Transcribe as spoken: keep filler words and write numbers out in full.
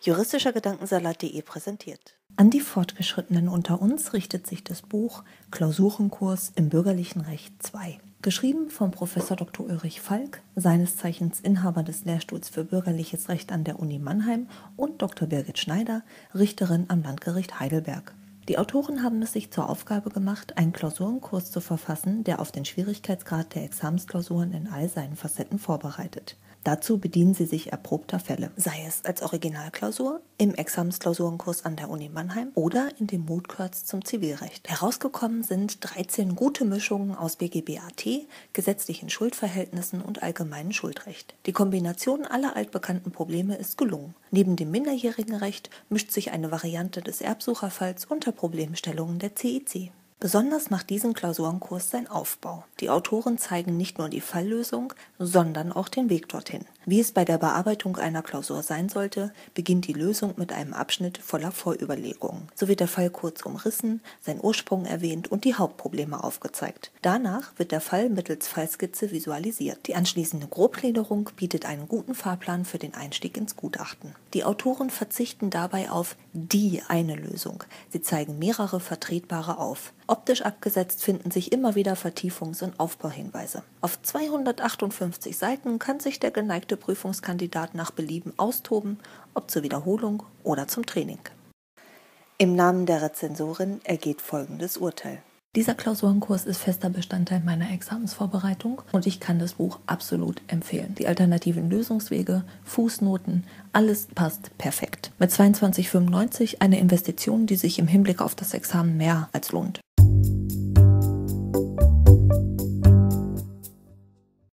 juristischer Gedankensalat punkt de präsentiert. An die Fortgeschrittenen unter uns richtet sich das Buch Klausurenkurs im Bürgerlichen Recht zwei. Geschrieben von Professor Doktor Ulrich Falk, seines Zeichens Inhaber des Lehrstuhls für Bürgerliches Recht an der Uni Mannheim, und Doktor Birgit Schneider, Richterin am Landgericht Heidelberg. Die Autoren haben es sich zur Aufgabe gemacht, einen Klausurenkurs zu verfassen, der auf den Schwierigkeitsgrad der Examensklausuren in all seinen Facetten vorbereitet. Dazu bedienen sie sich erprobter Fälle, sei es als Originalklausur, im Examensklausurenkurs an der Uni Mannheim oder in dem Moot-Courts zum Zivilrecht. Herausgekommen sind dreizehn gute Mischungen aus B G B A T, gesetzlichen Schuldverhältnissen und allgemeinem Schuldrecht. Die Kombination aller altbekannten Probleme ist gelungen. Neben dem Minderjährigenrecht mischt sich eine Variante des Erbsucherfalls unter Problemstellungen der C I C. Besonders macht diesen Klausurenkurs sein Aufbau. Die Autoren zeigen nicht nur die Falllösung, sondern auch den Weg dorthin. Wie es bei der Bearbeitung einer Klausur sein sollte, beginnt die Lösung mit einem Abschnitt voller Vorüberlegungen. So wird der Fall kurz umrissen, sein Ursprung erwähnt und die Hauptprobleme aufgezeigt. Danach wird der Fall mittels Fallskizze visualisiert. Die anschließende Grobgliederung bietet einen guten Fahrplan für den Einstieg ins Gutachten. Die Autoren verzichten dabei auf die eine Lösung. Sie zeigen mehrere vertretbare auf. Optisch abgesetzt finden sich immer wieder Vertiefungs- und Aufbauhinweise. Auf zweihundertachtundfünfzig Seiten kann sich der geneigte Prüfungskandidat nach Belieben austoben, ob zur Wiederholung oder zum Training. Im Namen der Rezensorin ergeht folgendes Urteil. Dieser Klausurenkurs ist fester Bestandteil meiner Examensvorbereitung und ich kann das Buch absolut empfehlen. Die alternativen Lösungswege, Fußnoten, alles passt perfekt. Mit zweiundzwanzig Komma fünfundneunzig eine Investition, die sich im Hinblick auf das Examen mehr als lohnt.